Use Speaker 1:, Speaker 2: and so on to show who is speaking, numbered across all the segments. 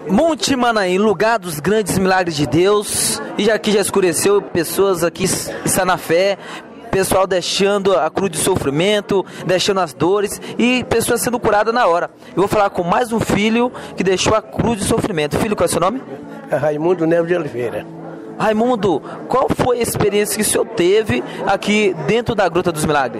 Speaker 1: Monte Manaim, lugar dos grandes milagres de Deus. E aqui já escureceu, pessoas aqui estão na fé, pessoal deixando a cruz de sofrimento, deixando as dores e pessoas sendo curadas na hora. Eu vou falar com mais um filho que deixou a cruz de sofrimento. Filho, qual é o seu nome?
Speaker 2: É Raimundo Neves de Oliveira.
Speaker 1: Raimundo, qual foi a experiência que o senhor teve aqui dentro da Gruta dos Milagres?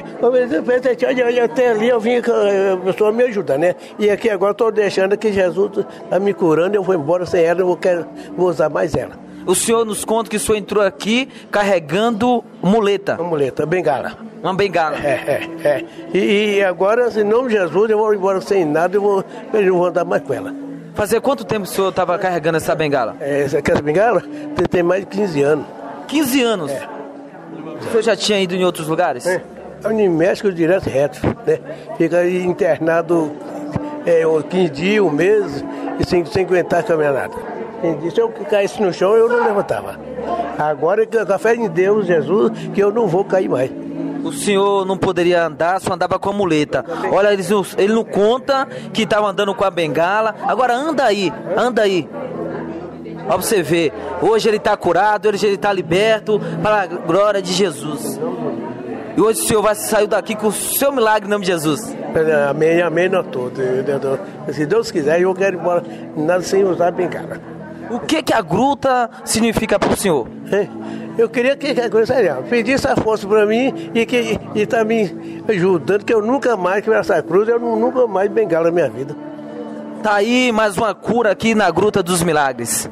Speaker 2: Até ali eu vim, a pessoa me ajuda, né? E aqui agora estou deixando que Jesus está me curando, eu vou embora sem ela, vou usar mais ela.
Speaker 1: O senhor nos conta que o senhor entrou aqui carregando muleta.
Speaker 2: Uma muleta, bengala.
Speaker 1: Uma bengala.
Speaker 2: E agora, em nome de Jesus, eu vou embora sem nada, eu não vou andar mais com ela.
Speaker 1: Fazia quanto tempo o senhor estava carregando essa bengala?
Speaker 2: Essa bengala tem mais de 15 anos.
Speaker 1: 15 anos? O senhor já tinha ido em outros lugares?
Speaker 2: Em México, direto reto, né? Fica aí internado 15 dias, um mês, e sem aguentar a caminhada. Se eu caísse no chão, eu não levantava. Agora, com a fé em Deus, Jesus, que eu não vou cair mais.
Speaker 1: O senhor não poderia andar, só andava com a muleta. Olha, ele não conta que estava andando com a bengala. Agora anda aí. Olha pra você ver. Hoje ele está curado, hoje ele está liberto, para a glória de Jesus. E hoje o senhor vai sair daqui com o seu milagre em nome de Jesus.
Speaker 2: Amém, amém, não todo. Se Deus quiser, eu quero ir embora, nada sem usar a bengala.
Speaker 1: O que a gruta significa para o senhor?
Speaker 2: Eu queria que a coisa pedisse essa força para mim e está me ajudando, que eu nunca mais quebrar essa cruz, eu nunca mais bengala na minha vida.
Speaker 1: Tá aí mais uma cura aqui na Gruta dos Milagres.